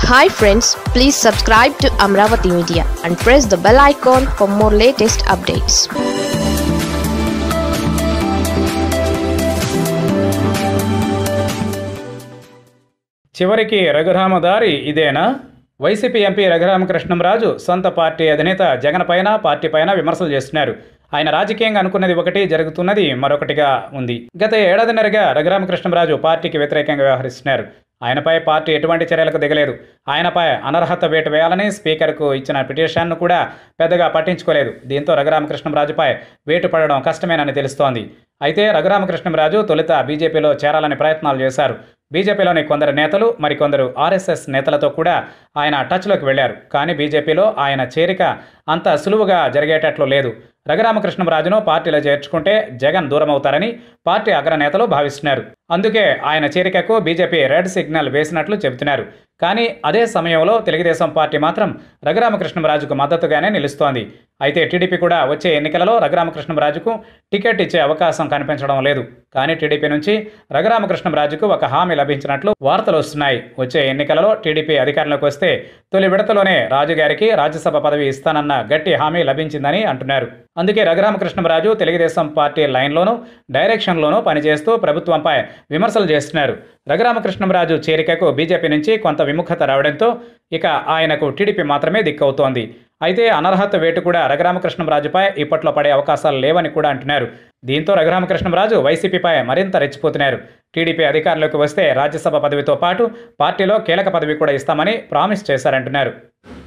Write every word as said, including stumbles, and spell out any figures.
Hi friends, please subscribe to Amaravathi Media and press the bell icon for more latest updates. చివరికి రఘురామ దారి ఇదేనా? YCP MP Raghurama Krishnam Raju సొంత party అధినేత జగన్ పైన party పైన విమర్శలు చేస్తున్నారు. ఆయన రాజకీయంగా అనుకున్నది ఒకటి, జరుగుతున్నది మరొకటిగా ఉంది. గత ఏడాదిన్నరగా రఘురామ కృష్ణంరాజు పార్టీకి వ్యతిరేకంగా వ్యవహరిస్తున్నారు. ఆయనపై పార్టీ ఎటువంటి చర్యలకు దిగలేదు. ఆయనపై అనర్హత వేటు వేయాలని స్పీకర్కు ఇచ్చిన పిటిషన్ను కూడా పెద్దగా పట్టించుకోలేదు. దీంతో రఘురామకృష్ణంరాజుపై వేటు పడడం కష్టమేనని తెలుస్తోంది. అయితే రఘురామకృష్ణంరాజు తొలుత బీజేపీలో చేరాలని ప్రయత్నాలు చేశారు. బీజేపీలోని కొందరు నేతలు, మరికొందరు ఆర్ఎస్ఎస్ నేతలతో కూడా ఆయన టచ్లోకి వెళ్లారు. కానీ బీజేపీలో ఆయన చేరిక అంత సులువుగా జరిగేటట్లు లేదు. రఘురామకృష్ణంరాజును పార్టీలో చేర్చుకుంటే జగన్ దూరమవుతారని పార్టీ అగ్రనేతలు భావిస్తున్నారు. అందుకే ఆయన చేరికకు బీజేపీ రెడ్ సిగ్నల్ వేసినట్లు చెబుతున్నారు. కానీ అదే సమయంలో తెలుగుదేశం పార్టీ మాత్రం రఘురామకృష్ణంరాజుకు మద్దతుగానే నిలుస్తోంది. అయితే టీడీపీ కూడా వచ్చే ఎన్నికలలో రఘురామకృష్ణంరాజుకు టికెట్ ఇచ్చే అవకాశం కనిపించడం లేదు. కానీ టీడీపీ నుంచి రఘురామకృష్ణంరాజుకు ఒక హామీ లభించినట్లు వార్తలు వస్తున్నాయి. వచ్చే ఎన్నికలలో టీడీపీ అధికారంలోకి వస్తే తొలి విడతలోనే రాజు గారికి రాజ్యసభ పదవి ఇస్తానన్న గట్టి హామీ లభించిందని అంటున్నారు. అందుకే రఘురామకృష్ణంరాజు తెలుగుదేశం పార్టీ లైన్లోనూ డైరెక్షన్లోనూ పనిచేస్తూ ప్రభుత్వంపై విమర్శలు చేస్తున్నారు. రఘురామకృష్ణంరాజు చేరికకు బీజేపీ నుంచి కొంత విముఖత రావడంతో ఇక ఆయనకు టీడీపీ మాత్రమే దిక్కవుతోంది. అయితే అనర్హత వేటు కూడా రఘురామకృష్ణంరాజుపై ఇప్పట్లో పడే అవకాశాలు లేవని కూడా అంటున్నారు. దీంతో రఘురామకృష్ణంరాజు వైసీపీపై మరింత రెచ్చిపోతున్నారు. టీడీపీ అధికారంలోకి వస్తే రాజ్యసభ పదవితో పాటు పార్టీలో కీలక పదవి కూడా ఇస్తామని ప్రామిస్ చేశారంటున్నారు.